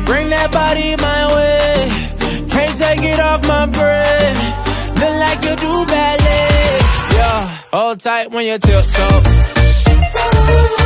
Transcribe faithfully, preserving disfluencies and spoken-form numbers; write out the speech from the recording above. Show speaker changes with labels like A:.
A: Bring that body my way. Can't take it off my brain. Look like you do ballet. Yeah, hold tight when you tiptoe.